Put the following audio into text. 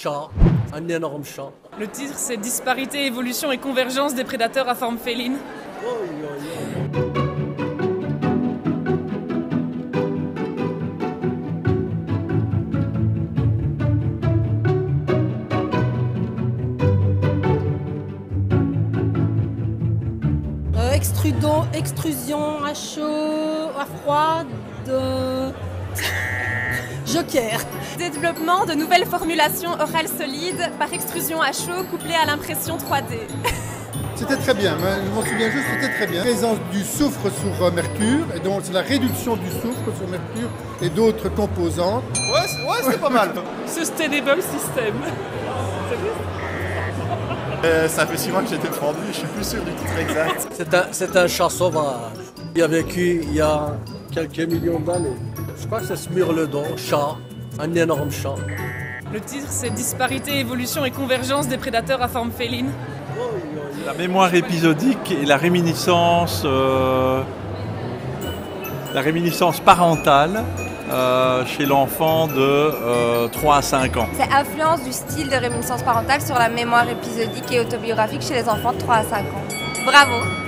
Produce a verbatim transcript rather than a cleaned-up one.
Chat, un énorme chat. Le titre, c'est Disparité, évolution et convergence des prédateurs à forme féline. Oh, oh, oh. Euh, extrudon, extrusion à chaud, à froid, de... Joker. Développement de nouvelles formulations orales solides par extrusion à chaud couplée à l'impression trois D. C'était très bien, je m'en souviens juste, c'était très bien. Présence du soufre sur mercure, et donc c'est la réduction du soufre sur mercure et d'autres composantes. Ouais, c'est ouais, c'est pas mal. Sustainable System. Euh, ça fait six mois que j'ai été fendu, je suis plus sûr du titre exact. C'est un, c'est un chat sauvage. Il a vécu il y a quelques millions d'années. Je crois que c'est Smurledon, chat, un énorme chat. Le titre, c'est Disparité, évolution et convergence des prédateurs à forme féline. La mémoire épisodique et la réminiscence, euh, la réminiscence parentale euh, chez l'enfant de euh, trois à cinq ans. C'est influence du style de réminiscence parentale sur la mémoire épisodique et autobiographique chez les enfants de trois à cinq ans. Bravo!